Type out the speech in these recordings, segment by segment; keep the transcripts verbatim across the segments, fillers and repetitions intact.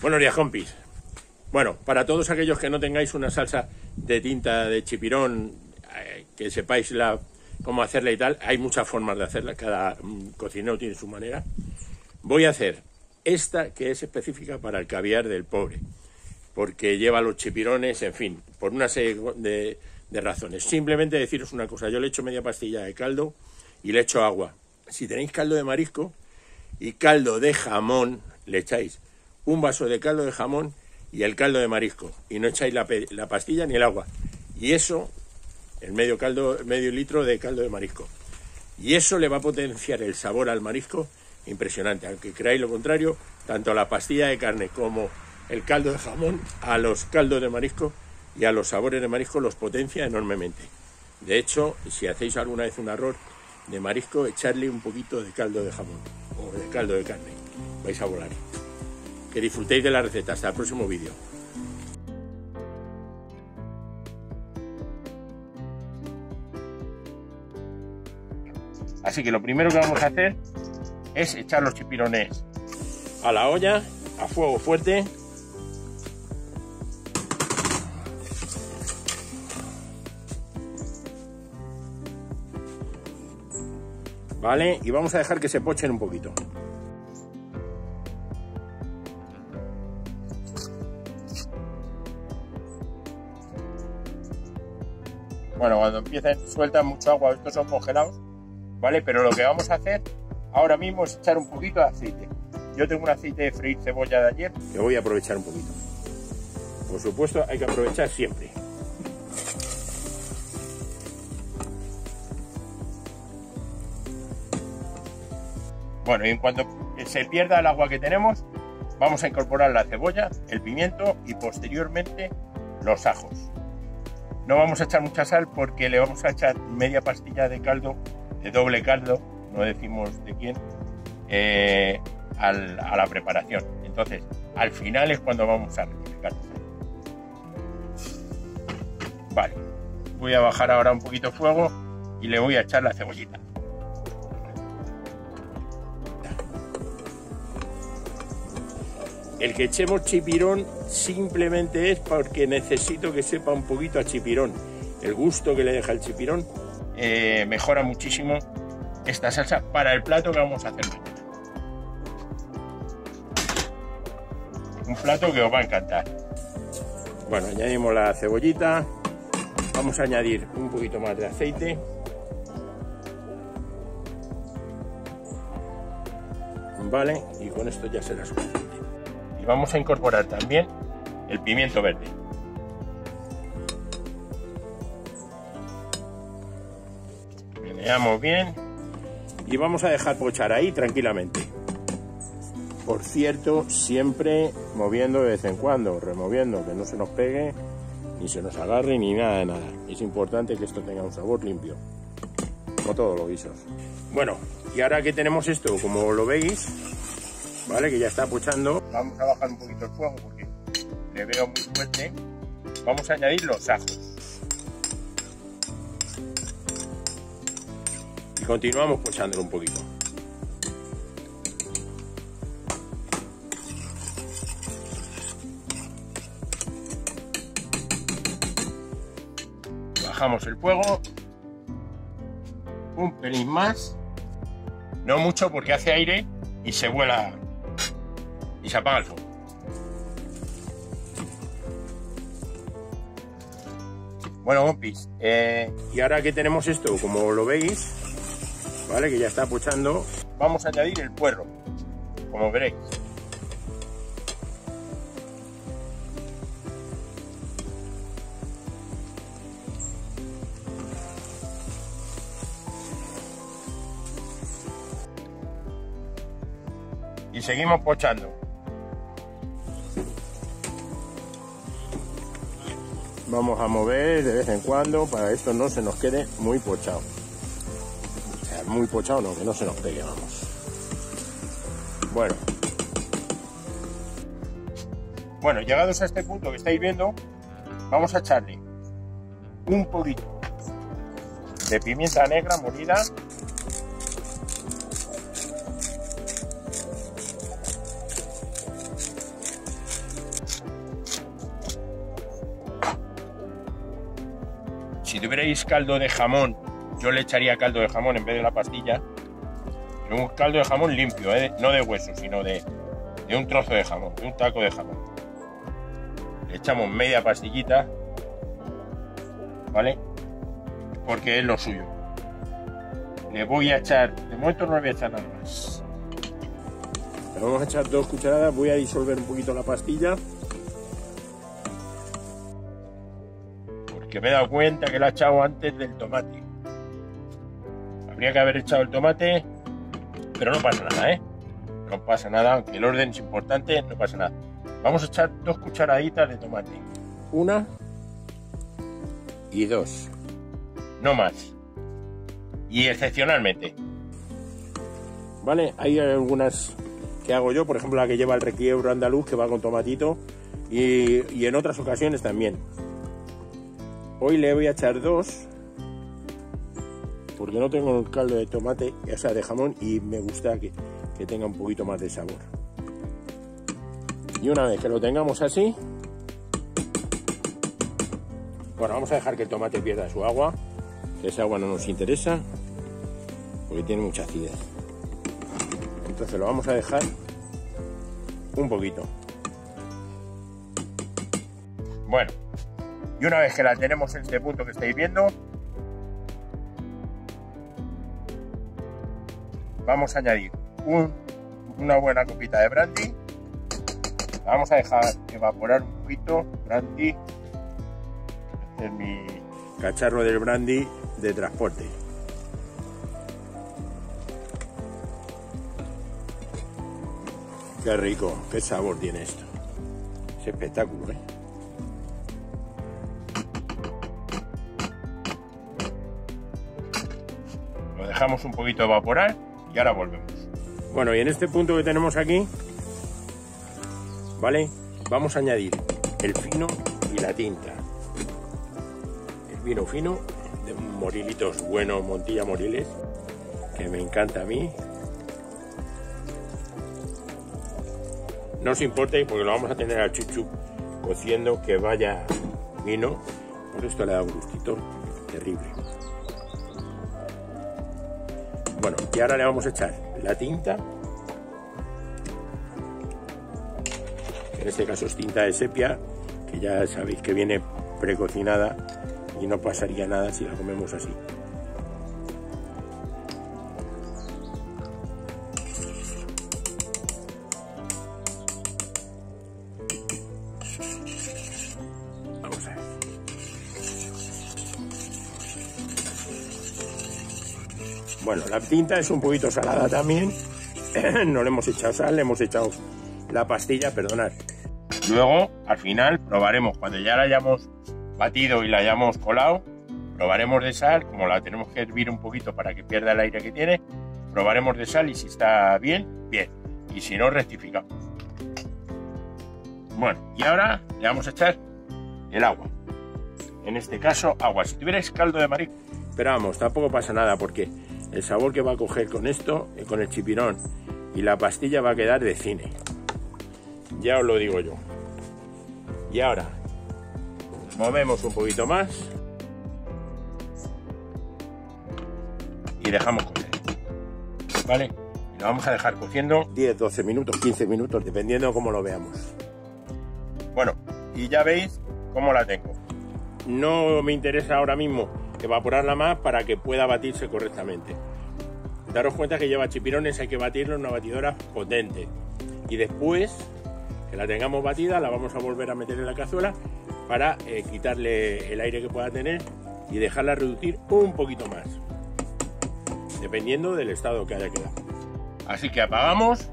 Buenos días, compis. Bueno, para todos aquellos que no tengáis una salsa de tinta de chipirón, eh, que sepáis la, cómo hacerla y tal, hay muchas formas de hacerla, cada mm, cocinero tiene su manera. Voy a hacer esta que es específica para el caviar del pobre, porque lleva los chipirones, en fin, por una serie de, de razones. Simplemente deciros una cosa, yo le echo media pastilla de caldo y le echo agua. Si tenéis caldo de marisco y caldo de jamón, le echáis un vaso de caldo de jamón y el caldo de marisco, y no echáis la, la pastilla ni el agua. Y eso, el medio, caldo, medio litro de caldo de marisco. Y eso le va a potenciar el sabor al marisco impresionante. Aunque creáis lo contrario, tanto la pastilla de carne como el caldo de jamón, a los caldos de marisco y a los sabores de marisco los potencia enormemente. De hecho, si hacéis alguna vez un arroz de marisco, echarle un poquito de caldo de jamón o de caldo de carne. Vais a volar. Que disfrutéis de la receta. Hasta el próximo vídeo. Así que lo primero que vamos a hacer es echar los chipirones a la olla a fuego fuerte. Vale, y vamos a dejar que se pochen un poquito. Bueno, cuando empiecen, sueltan mucho agua, estos son congelados, ¿vale? Pero lo que vamos a hacer ahora mismo es echar un poquito de aceite. Yo tengo un aceite de freír cebolla de ayer, que voy a aprovechar un poquito. Por supuesto, hay que aprovechar siempre. Bueno, y en cuanto se pierda el agua que tenemos, vamos a incorporar la cebolla, el pimiento y posteriormente los ajos. No vamos a echar mucha sal porque le vamos a echar media pastilla de caldo, de doble caldo, no decimos de quién, eh, al, a la preparación. Entonces, al final es cuando vamos a rectificar. Vale, voy a bajar ahora un poquito el fuego y le voy a echar la cebollita. El que echemos chipirón simplemente es porque necesito que sepa un poquito a chipirón. El gusto que le deja el chipirón eh, mejora muchísimo esta salsa para el plato que vamos a hacer mañana. Un plato que os va a encantar. Bueno, añadimos la cebollita. Vamos a añadir un poquito más de aceite. Vale, y con esto ya será suficiente. Y vamos a incorporar también el pimiento verde. Meneamos bien y vamos a dejar pochar ahí tranquilamente. Por cierto, siempre moviendo de vez en cuando, removiendo, que no se nos pegue, ni se nos agarre, ni nada de nada. Es importante que esto tenga un sabor limpio, como todos los guisos. Bueno, y ahora que tenemos esto, como lo veis, vale, que ya está pochando, vamos a bajar un poquito el fuego porque le veo muy fuerte. Vamos a añadir los ajos y continuamos pochándolo un poquito. Bajamos el fuego un pelín más, no mucho porque hace aire y se vuela y se apaga el fuego. Bueno, compis, eh, y ahora que tenemos esto, como lo veis, vale, que ya está pochando, vamos a añadir el puerro, como veréis. Y seguimos pochando. Vamos a mover de vez en cuando para que esto no se nos quede muy pochado. O sea, muy pochado no, que no se nos pegue, vamos. Bueno. Bueno, llegados a este punto que estáis viendo, vamos a echarle un poquito de pimienta negra molida. Si tuvierais caldo de jamón, yo le echaría caldo de jamón en vez de la pastilla. Pero un caldo de jamón limpio, ¿eh? No de hueso, sino de, de un trozo de jamón, de un taco de jamón. Le echamos media pastillita, ¿vale? Porque es lo suyo. Le voy a echar, de momento no le voy a echar nada más. Le vamos a echar dos cucharadas, voy a disolver un poquito la pastilla. Porque me he dado cuenta que la he echado antes del tomate. Habría que haber echado el tomate, pero no pasa nada, ¿eh? No pasa nada, aunque el orden es importante, no pasa nada. Vamos a echar dos cucharaditas de tomate. Una y dos. No más. Y excepcionalmente. Vale, hay algunas que hago yo, por ejemplo la que lleva el requiebro andaluz, que va con tomatito. Y, y en otras ocasiones también. Hoy le voy a echar dos, porque no tengo el caldo de tomate, o sea, de jamón, y me gusta que, que tenga un poquito más de sabor. Y una vez que lo tengamos así, bueno, vamos a dejar que el tomate pierda su agua, que esa agua no nos interesa, porque tiene mucha acidez. Entonces lo vamos a dejar un poquito. Bueno. Y una vez que la tenemos en este punto que estáis viendo, vamos a añadir un, una buena copita de brandy. La vamos a dejar evaporar un poquito. Brandy. Este es mi cacharro del brandy de transporte. Qué rico, qué sabor tiene esto. Es espectáculo, ¿eh? Dejamos un poquito evaporar y ahora volvemos. Bueno, y en este punto que tenemos aquí, ¿vale? Vamos a añadir el fino y la tinta. El vino fino de Morilitos Bueno, Montilla Moriles, que me encanta a mí. No os importe, porque lo vamos a tener al chuchu cociendo, que vaya vino. Por esto le da un gustito terrible. Bueno, y ahora le vamos a echar la tinta, en este caso es tinta de sepia, que ya sabéis que viene precocinada y no pasaría nada si la comemos así. Vamos a ver. Bueno, la tinta es un poquito salada también. No le hemos echado sal, le hemos echado la pastilla, perdonad. Luego, al final, probaremos, cuando ya la hayamos batido y la hayamos colado, probaremos de sal, como la tenemos que hervir un poquito para que pierda el aire que tiene, probaremos de sal y si está bien, bien. Y si no, rectificamos. Bueno, y ahora le vamos a echar el agua. En este caso, agua. Si tuvierais caldo de marisco, pero vamos, tampoco pasa nada, porque el sabor que va a coger con esto, con el chipirón y la pastilla, va a quedar de cine. Ya os lo digo yo. Y ahora movemos un poquito más y dejamos cocer. ¿Vale? Y lo vamos a dejar cociendo diez, doce minutos, quince minutos, dependiendo de cómo lo veamos. Bueno, y ya veis cómo la tengo. No me interesa ahora mismo evaporarla más para que pueda batirse correctamente. Daros cuenta que lleva chipirones, hay que batirlo en una batidora potente. Y después que la tengamos batida, la vamos a volver a meter en la cazuela para eh, quitarle el aire que pueda tener y dejarla reducir un poquito más, dependiendo del estado que haya quedado. Así que apagamos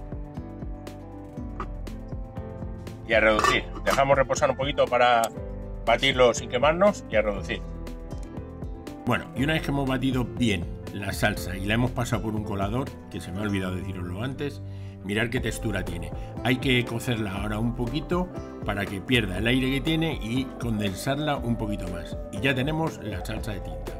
y a reducir. Dejamos reposar un poquito para batirlo sin quemarnos y a reducir. Bueno, y una vez que hemos batido bien la salsa y la hemos pasado por un colador, que se me ha olvidado deciroslo antes, mirad qué textura tiene. Hay que cocerla ahora un poquito para que pierda el aire que tiene y condensarla un poquito más. Y ya tenemos la salsa de tinta.